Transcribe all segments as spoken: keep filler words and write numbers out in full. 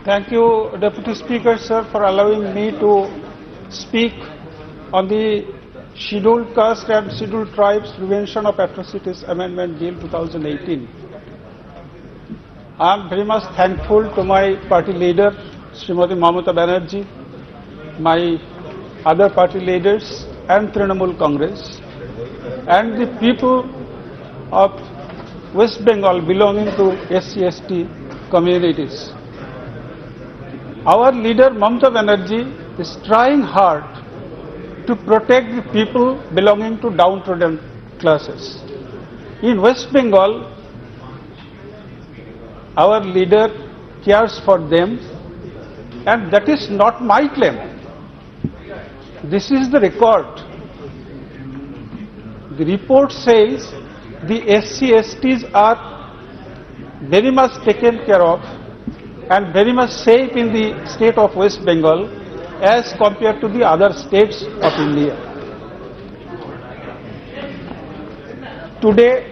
Thank you, Deputy Speaker, sir, for allowing me to speak on the Scheduled Caste and Scheduled Tribes Prevention of Atrocities Amendment Bill two thousand eighteen. I am very much thankful to my party leader, Srimati Mamata Banerjee, my other party leaders and Trinamool Congress, and the people of West Bengal belonging to S C S T communities. Our leader Mamata Banerjee is trying hard to protect the people belonging to downtrodden classes. In West Bengal, our leader cares for them, and that is not my claim. This is the record. The report says the S C S Ts are very much taken care of and very much safe in the state of West Bengal as compared to the other states of India. Today,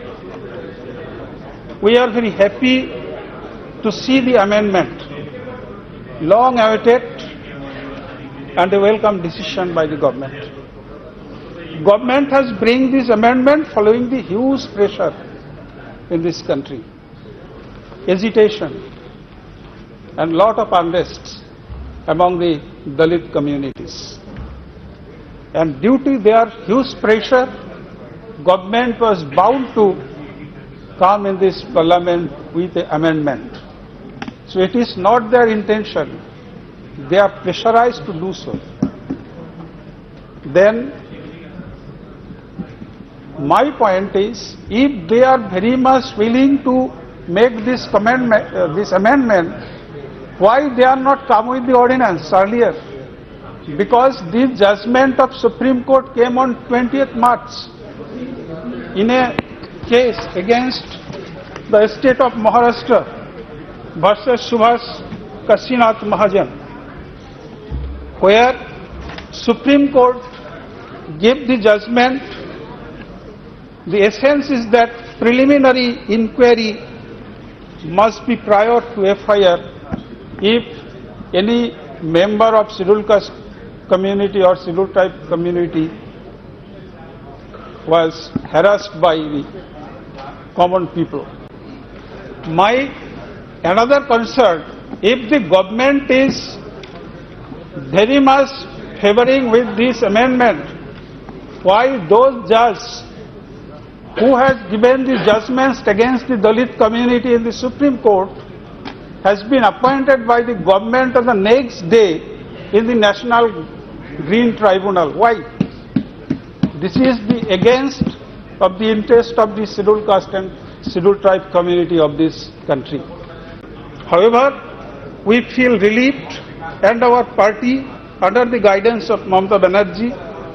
we are very happy to see the amendment, long awaited and a welcome decision by the government. Government has bring this amendment following the huge pressure in this country, agitation and lot of unrest among the Dalit communities. And due to their huge pressure, government was bound to come in this parliament with the amendment. So it is not their intention. They are pressurized to do so. Then my point is, if they are very much willing to make this amendment, uh, this amendment, why they are not come with the ordinance earlier? Because the judgment of Supreme Court came on twentieth March in a case against the state of Maharashtra versus Subhas Kasinath Mahajan, where Supreme Court gave the judgment. The essence is that preliminary inquiry must be prior to F I R if any member of scheduled caste community or scheduled tribe community was harassed by the common people. My another concern, if the government is very much favoring with this amendment, why those judges who has given the judgments against the Dalit community in the Supreme Court has been appointed by the government on the next day in the National Green Tribunal? Why? This is the against of the interest of the scheduled caste and scheduled tribe community of this country. However, we feel relieved, and our party, under the guidance of Mamata Banerjee,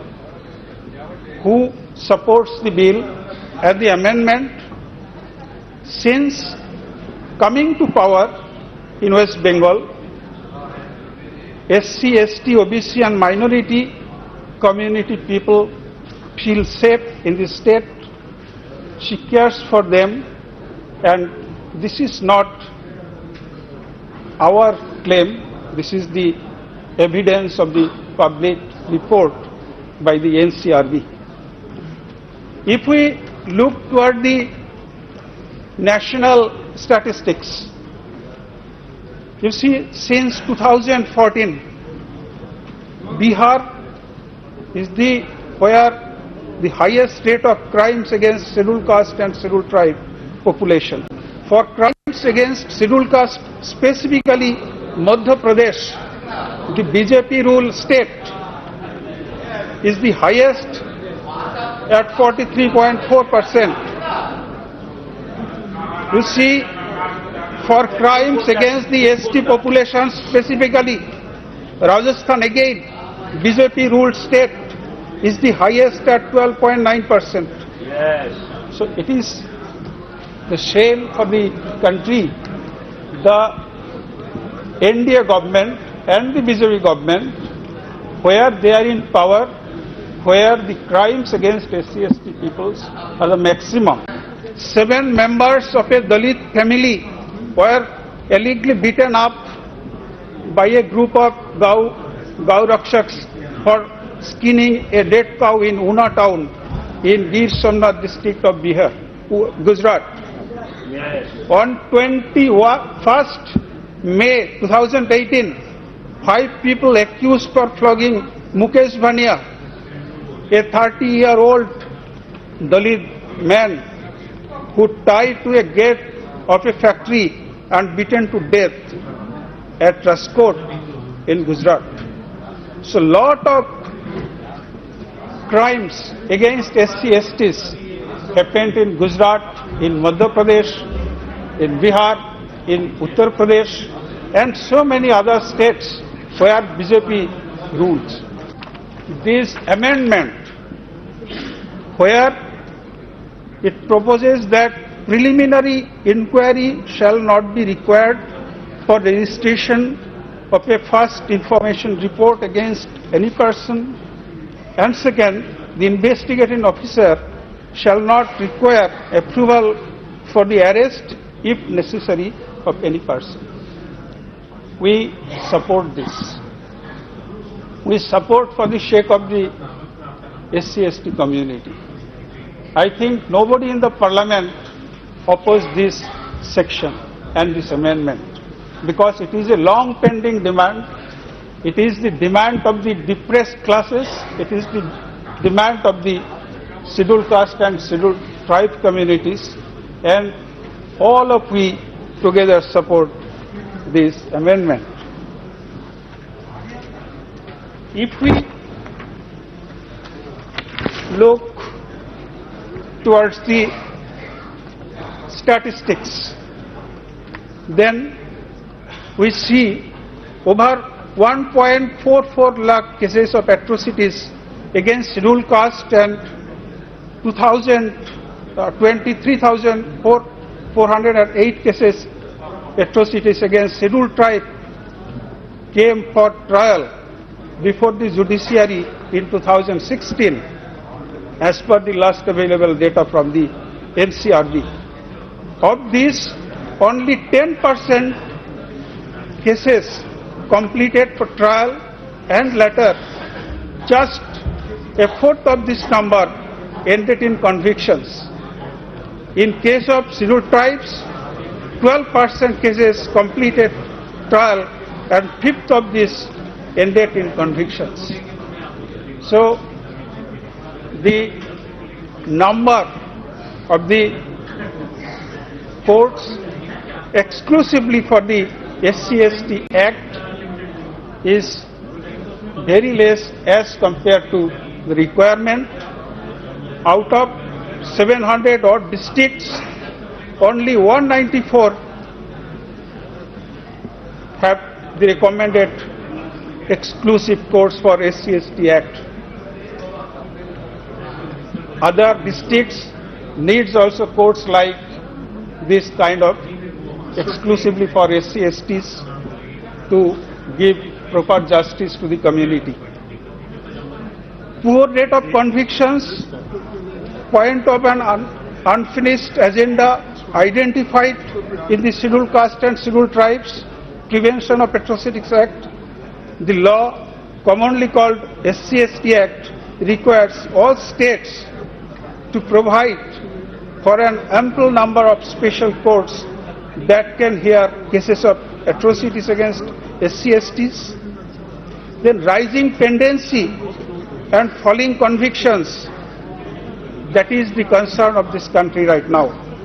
who supports the bill and the amendment, since coming to power in West Bengal, S C, S T, O B C and minority community people feel safe in the state. She cares for them, and this is not our claim. This is the evidence of the public report by the N C R B. If we look toward the national statistics, you see, since two thousand fourteen, Bihar is the where the highest rate of crimes against scheduled caste and scheduled tribe population. For crimes against scheduled caste, specifically Madhya Pradesh, the B J P ruled state, is the highest at forty-three point four percent. You see, for crimes against the S T population, specifically Rajasthan again, B J P ruled state, is the highest at twelve point nine percent. Yes. So it is the shame for the country. The N D A government and the B J P government, where they are in power, where the crimes against S C S T peoples are the maximum. Seven members of a Dalit family were allegedly beaten up by a group of Gau, Gau Rakshaks for skinning a dead cow in Una town in Gir Somnath district of Bihar, Gujarat. On twenty-first May two thousand eighteen, five people accused for flogging Mukesh Bhania, a thirty-year-old Dalit man who tied to a gate of a factory and beaten to death at Raskot in Gujarat. So lot of crimes against S C S Ts happened in Gujarat, in Madhya Pradesh, in Bihar, in Uttar Pradesh, and so many other states where B J P rules. This amendment, where it proposes that preliminary inquiry shall not be required for registration of a first information report against any person, and second, the investigating officer shall not require approval for the arrest, if necessary, of any person. We support this. We support for the sake of the S C S T community. I think nobody in the parliament opposed this section and this amendment, because it is a long pending demand. It is the demand of the depressed classes. It is the demand of the scheduled caste and scheduled tribe communities, and all of we together support this amendment. If we look towards the statistics, then we see over one point four four lakh cases of atrocities against scheduled caste and two thousand twenty-three thousand four hundred eight cases atrocities against scheduled tribe came for trial before the judiciary in two thousand sixteen, as per the last available data from the N C R B. Of these, only ten percent cases completed for trial, and later just a fourth of this number ended in convictions. In case of scheduled tribes, twelve percent cases completed trial, and fifth of this ended in convictions. So the number of the courts exclusively for the S C S T Act is very less as compared to the requirement. Out of seven hundred odd districts, only one ninety-four have the recommended exclusive courts for S C S T Act. Other districts needs also courts like this kind of exclusively for S C S Ts to give proper justice to the community. Poor rate of convictions point of an un unfinished agenda identified in the Scheduled Caste and Scheduled Tribes Prevention of Atrocities Act. The law, commonly called S C S T Act, requires all states to provide for an ample number of special courts that can hear cases of atrocities against S C S Ts. Then rising tendency and falling convictions, that is the concern of this country right now.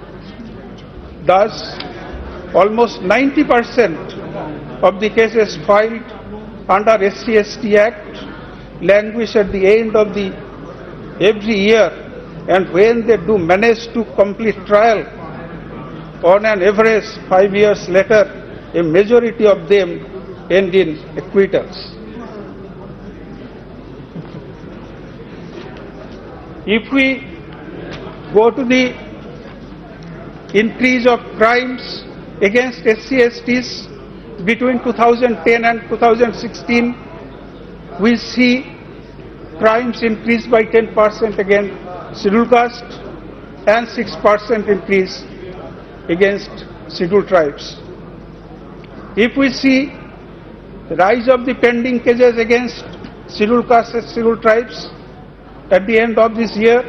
Thus, almost ninety percent of the cases filed under S C S T Act languish at the end of the every year, and when they do manage to complete trial, on an average five years later, a majority of them end in acquittals. If we go to the increase of crimes against S C S Ts between two thousand ten and two thousand sixteen, we see crimes increased by ten percent against scheduled caste and six percent increase against scheduled tribes. If we see The rise of the pending cases against scheduled castes and scheduled tribes at the end of this year.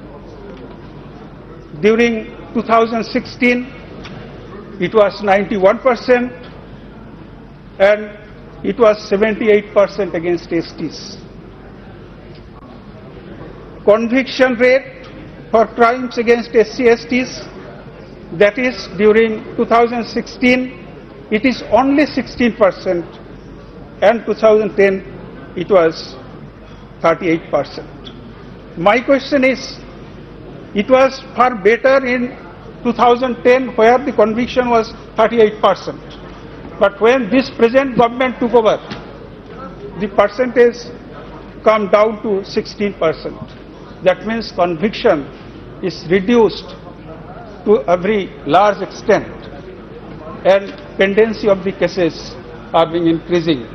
During two thousand sixteen, it was ninety-one percent and it was seventy-eight percent against S Ts. Conviction rate for crimes against S C S Ts, that is during two thousand sixteen, it is only sixteen percent and two thousand ten it was thirty-eight percent. My question is, it was far better in two thousand ten where the conviction was thirty-eight percent. But when this present government took over, the percentage come down to sixteen percent. That means conviction is reduced to a very large extent and pendency of the cases are being increasing.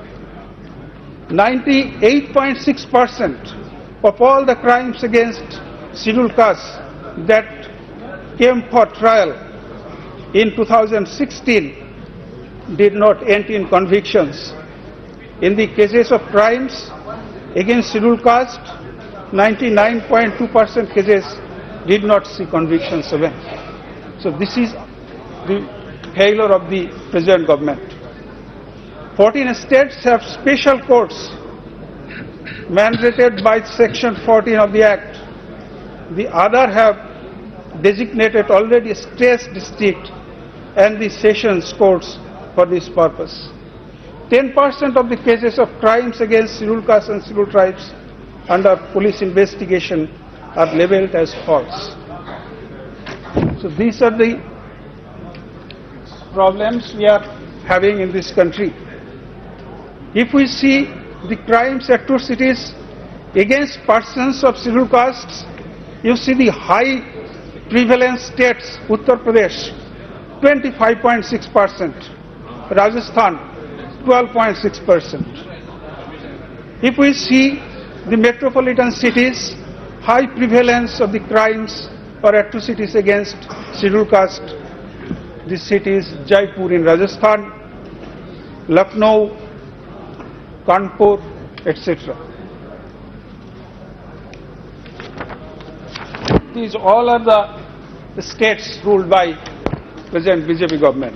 ninety-eight point six percent of all the crimes against scheduled castes that came for trial in two thousand sixteen did not end in convictions. In the cases of crimes against scheduled caste, ninety-nine point two percent cases did not see convictions even. So this is the failure of the present government. fourteen states have special courts mandated by section fourteen of the Act. The other have designated already state district and the sessions courts for this purpose. ten percent of the cases of crimes against scheduled castes and scheduled tribes under police investigation are labeled as false. So these are the problems we are having in this country. If we see the crimes, atrocities against persons of scheduled castes, you see the high prevalence states, Uttar Pradesh, twenty-five point six percent, Rajasthan, twelve point six percent. If we see the metropolitan cities, high prevalence of the crimes or atrocities against scheduled caste, the cities Jaipur in Rajasthan, Lucknow, Kanpur, et cetera. These all are the states ruled by present B J P government.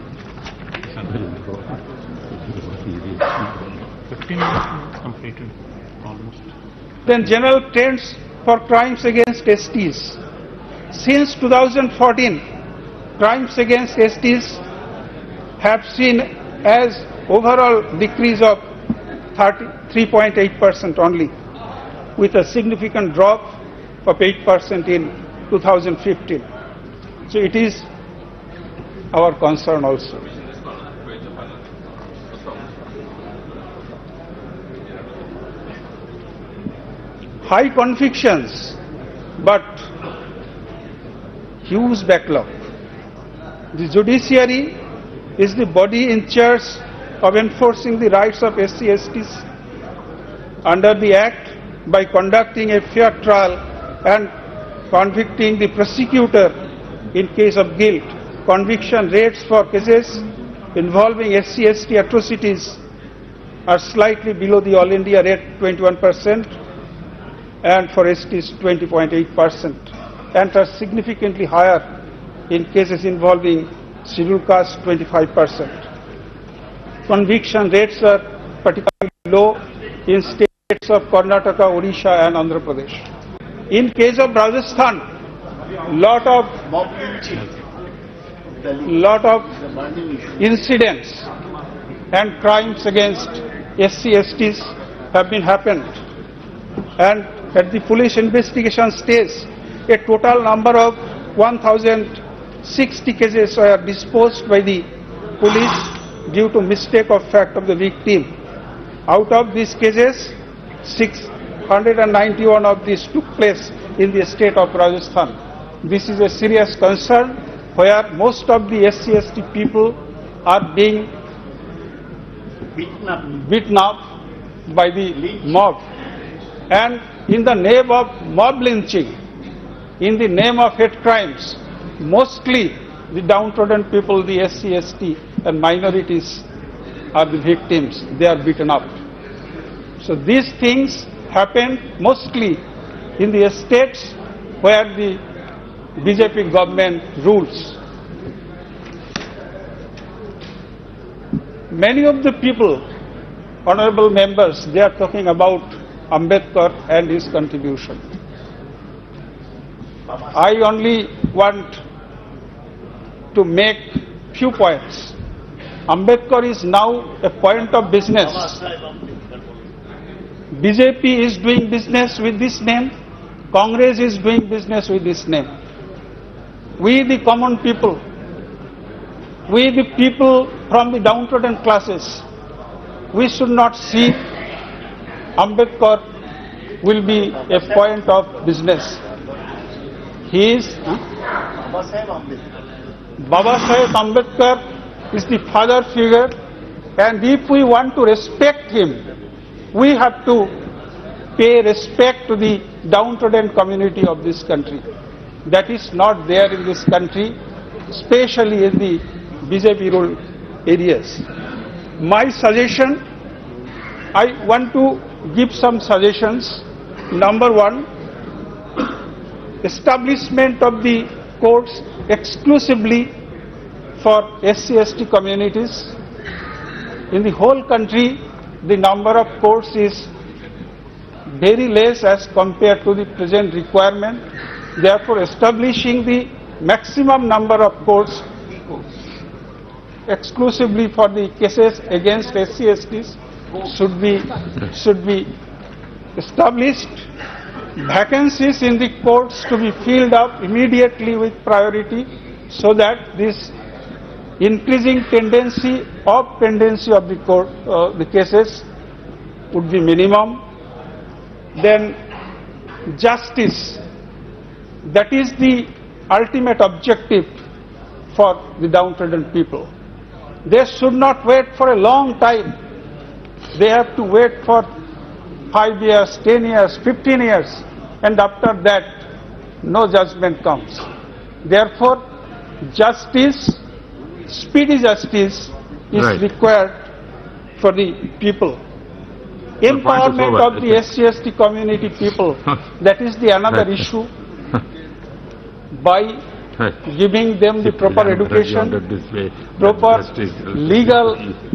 fifteen minutes completed almost. Then general trends for crimes against S Ts. Since two thousand fourteen, crimes against S Ts have seen as overall decrease of thirty-three point eight percent only, with a significant drop of eight percent in two thousand fifteen. So it is our concern also. High convictions, but huge backlog. The judiciary is the body in charge of enforcing the rights of S C S Ts under the Act by conducting a fair trial and convicting the prosecutor in case of guilt. Conviction rates for cases involving S C S T atrocities are slightly below the All India rate, twenty-one percent, and for S Ts twenty point eight percent, and are significantly higher in cases involving scheduled caste, twenty-five percent. Conviction rates are particularly low in states of Karnataka, Odisha and Andhra Pradesh. In case of Rajasthan, lot of lot of incidents and crimes against S C S Ts have been happened, and at the police investigation stage, a total number of one thousand sixty cases were disposed by the police due to mistake of fact of the victim. Out of these cases, six hundred ninety-one of these took place in the state of Rajasthan. This is a serious concern, where most of the S C S T people are being beaten up, beaten up by the mob. And in the name of mob lynching, in the name of hate crimes, mostly the downtrodden people, the S C S T and minorities, are the victims. They are beaten up. So these things happen mostly in the states where the B J P government rules. Many of the people, honorable members, they are talking about Ambedkar and his contribution. I only want to make few points. Ambedkar is now a point of business. B J P is doing business with this name. Congress is doing business with this name. We the common people, we the people from the downtrodden classes, we should not see Ambedkar will be a point of business. He is huh? Baba Saheb Ambedkar is the father figure, and if we want to respect him, we have to pay respect to the downtrodden community of this country. That is not there in this country, especially in the B J P ruled areas. My suggestion, I want to give some suggestions. Number one, establishment of the courts exclusively for S C S T communities. In the whole country, the number of courts is very less as compared to the present requirement. Therefore, establishing the maximum number of courts exclusively for the cases against S C S Ts should be should be established. Vacancies in the courts to be filled up immediately with priority, so that this increasing tendency of pendency of the court uh, the cases would be minimum. Then justice, that is the ultimate objective for the downtrodden people. They should not wait for a long time. They have to wait for five years, ten years, fifteen years, and after that no judgment comes. Therefore, justice, speedy justice is right. required for the people. Empowerment of the S C S T community people, that is the another right. issue. By right. giving them the proper education, way, proper legal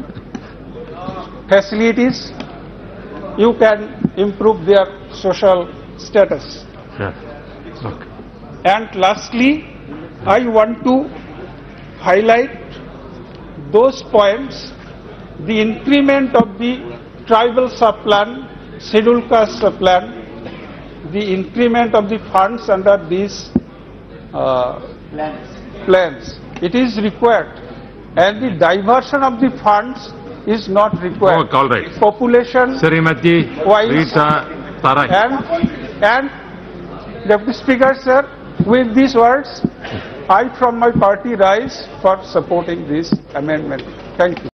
facilities, you can improve their social status. Yeah. Okay. And lastly, I want to highlight those points, the increment of the tribal sub-plan, scheduled caste sub-plan, the increment of the funds under these uh, plans. plans. It is required, and the diversion of the funds is not required. Oh, all right. Population Srimati wise Rita Tarai. and, and Deputy Speaker, sir, with these words, I from my party rise for supporting this amendment. Thank you.